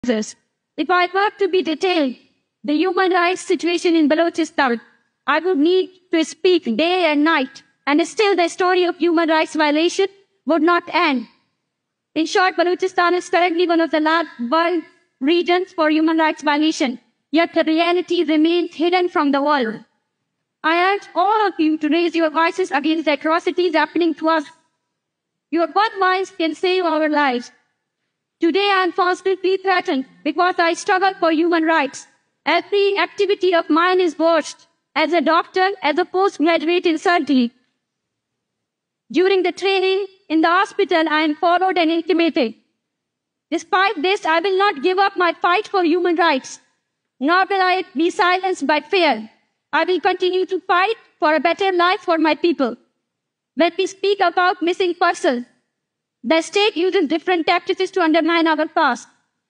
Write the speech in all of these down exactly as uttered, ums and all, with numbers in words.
this. If I were to be detailed, the human rights situation in Balochistan, I would need to speak day and night, and still the story of human rights violation would not end. In short, Balochistan is currently one of the last world regions for human rights violation, yet the reality remains hidden from the world. I urge all of you to raise your voices against the atrocities happening to us. Your one voice can save our lives. Today I am constantly threatened because I struggle for human rights. Every activity of mine is watched. As a doctor, as a postgraduate in surgery. During the training in the hospital, I am followed and intimidated. Despite this, I will not give up my fight for human rights, nor will I be silenced by fear. I will continue to fight for a better life for my people. When we speak about missing persons, the state uses different tactics to undermine our past.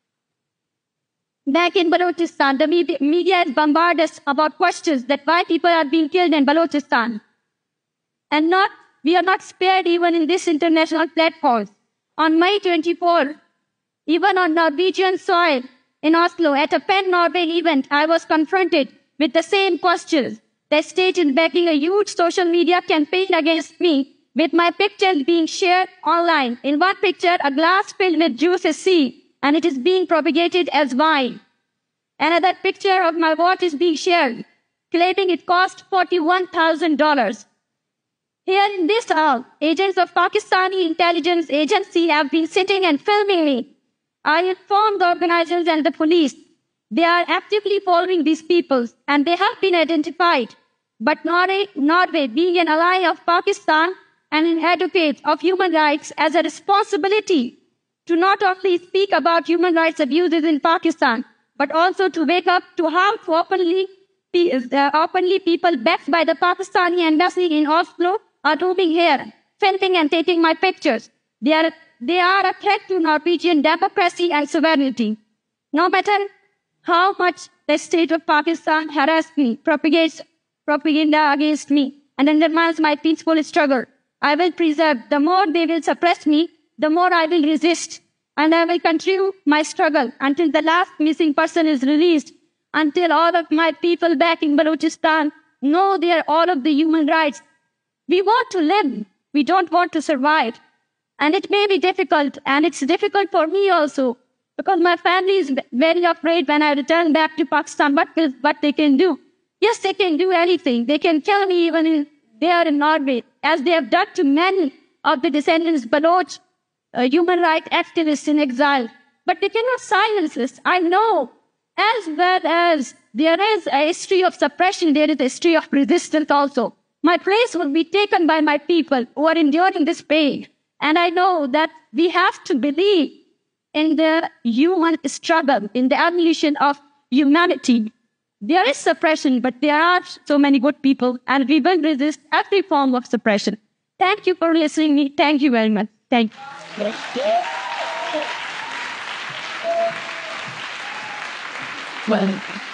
Back in Balochistan, the media has bombarded us about questions that why people are being killed in Balochistan. And not, we are not spared even in this international platform. On May twenty-fourth, even on Norwegian soil in Oslo, at a Pen Norway event, I was confronted with the same questions. The state is backing a huge social media campaign against me, with my pictures being shared online. In one picture, a glass filled with juice is seen, and it is being propagated as wine. Another picture of my watch is being shared, claiming it cost forty-one thousand dollars. Here in this hall, agents of Pakistani intelligence agency have been sitting and filming me. I informed the organizers and the police. They are actively following these people, and they have been identified. But Norway, Norway being an ally of Pakistan and an advocate of human rights, has a responsibility to not only speak about human rights abuses in Pakistan, but also to wake up to how openly, uh, openly people backed by the Pakistani embassy in Oslo are roaming here, filming and taking my pictures. They are, they are a threat to Norwegian democracy and sovereignty. No matter how much the state of Pakistan harasses me, propagates propaganda against me, and undermines my peaceful struggle, I will preserve. The more they will suppress me, the more I will resist. And I will continue my struggle until the last missing person is released, until all of my people back in Balochistan know they are all of the human rights. We want to live. We don't want to survive. And it may be difficult, and it's difficult for me also, because my family is very afraid when I return back to Pakistan, what, will, what they can do. Yes, they can do anything. They can kill me even in, there in Norway, as they have done to many of the descendants Baloch, uh, human rights activists in exile. But they cannot silence us. I know, as well as there is a history of suppression, there is a history of resistance also. My place will be taken by my people who are enduring this pain. And I know that we have to believe in the human struggle, in the evolution of humanity. There is suppression, but there are so many good people, and we will resist every form of suppression. Thank you for listening to me. Thank you very much. Thank you. Well.